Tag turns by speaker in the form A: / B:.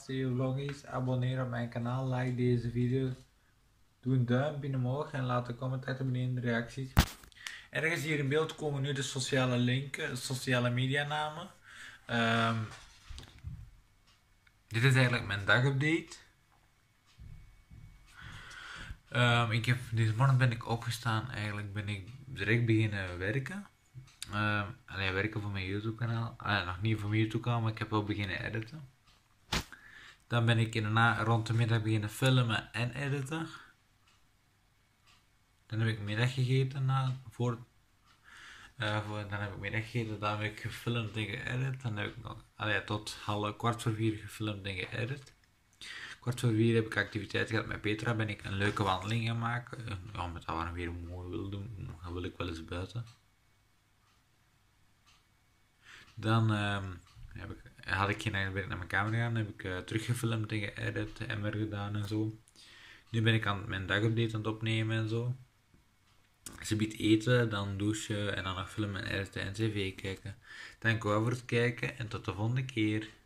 A: Theo Vloggies. Abonneer op mijn kanaal, like deze video. Doe een duimpje omhoog en laat een comment achter beneden in de reacties. Ergens hier in beeld komen nu de sociale linken, sociale media namen. Dit is eigenlijk mijn dagupdate. Deze morgen ben ik opgestaan, eigenlijk ben ik direct beginnen werken. Werken voor mijn YouTube kanaal. Nog niet voor mijn YouTube kanaal, maar ik heb wel beginnen editen. Dan ben ik daarna rond de middag beginnen filmen en editen. Dan heb ik middag gegeten. Dan heb ik middag gegeten, dan heb ik gefilmd en geëdit. Dan heb ik nog tot kwart voor 4 gefilmd en geëdit. Kwart voor 4 heb ik activiteit gehad met Petra. Ben ik een leuke wandeling gaan maken. Met dat we weer mooi wil doen, dan wil ik wel eens buiten. Dan had ik geen eigenlijk naar mijn kamer gegaan. Dan heb ik teruggefilmd en geëdit en weer gedaan en zo. Nu ben ik aan mijn dagupdate aan het opnemen en zo. Ze biedt eten, dan douchen en dan nog filmen en editen en tv kijken. Dank u wel voor het kijken en tot de volgende keer.